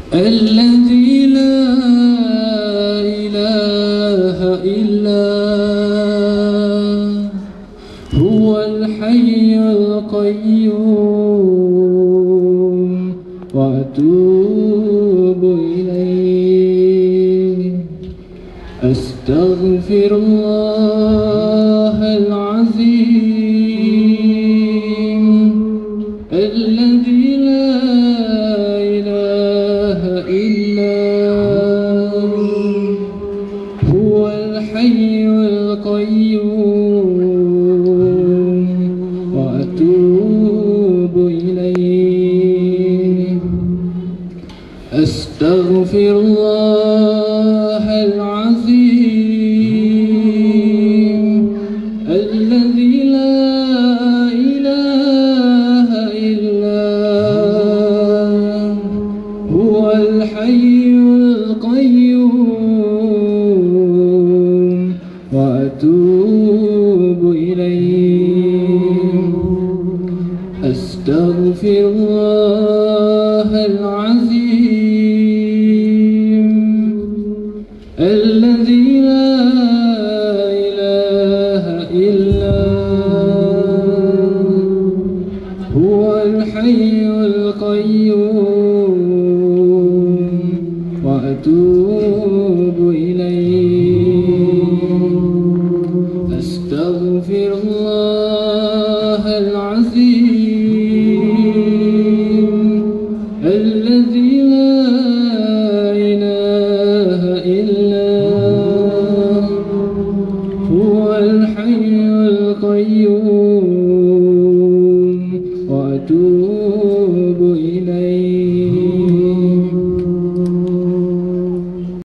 الذي لا إله إلا هو الحي القيوم وأتوب إليه. أستغفر الله العظيم الذي لا إله إلا هو الحي القيوم وأتوب إليه. أستغفر الله العظيم الذي لا إله إلا هو الحي القيوم وأتوب إليه. أستغفر الله العظيم الذي لا إله إلا هو الحي القيوم وأتوب إليه. أستغفر الله العظيم الذي